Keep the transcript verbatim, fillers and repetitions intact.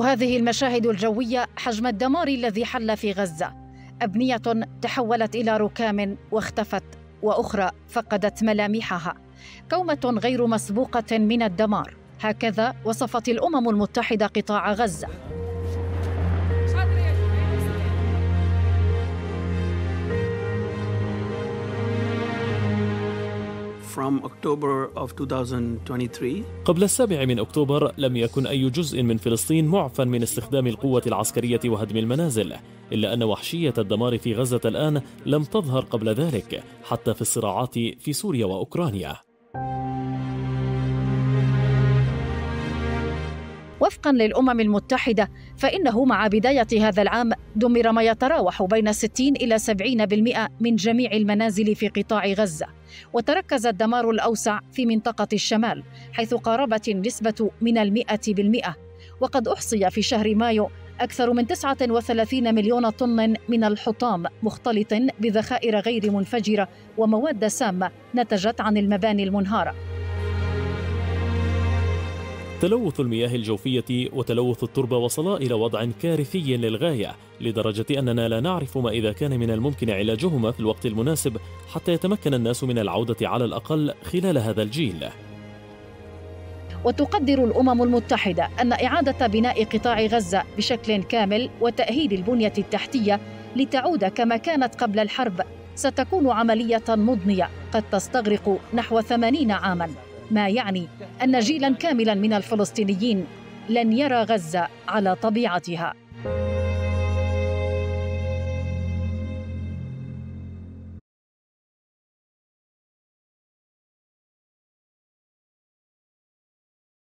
هذه المشاهد الجوية حجم الدمار الذي حل في غزة. أبنية تحولت إلى ركام واختفت، وأخرى فقدت ملامحها. كومة غير مسبوقة من الدمار، هكذا وصفت الأمم المتحدة قطاع غزة. قبل السابع من أكتوبر لم يكن أي جزء من فلسطين معفى من استخدام القوة العسكرية وهدم المنازل، إلا أن وحشية الدمار في غزة الآن لم تظهر قبل ذلك، حتى في الصراعات في سوريا وأوكرانيا. وفقاً للأمم المتحدة، فإنه مع بداية هذا العام دمر ما يتراوح بين ستين إلى سبعين بالمئة من جميع المنازل في قطاع غزة، وتركز الدمار الأوسع في منطقة الشمال، حيث قاربت النسبة من المئة بالمئة. وقد أحصي في شهر مايو أكثر من تسعة وثلاثين مليون طن من الحطام مختلط بذخائر غير منفجرة ومواد سامة نتجت عن المباني المنهارة. تلوث المياه الجوفية وتلوث التربة وصلا إلى وضع كارثي للغاية، لدرجة أننا لا نعرف ما إذا كان من الممكن علاجهما في الوقت المناسب حتى يتمكن الناس من العودة على الأقل خلال هذا الجيل. وتقدر الأمم المتحدة أن إعادة بناء قطاع غزة بشكل كامل وتأهيل البنية التحتية لتعود كما كانت قبل الحرب ستكون عملية مضنية قد تستغرق نحو ثمانين عاماً، ما يعني أن جيلاً كاملاً من الفلسطينيين لن يرى غزة على طبيعتها.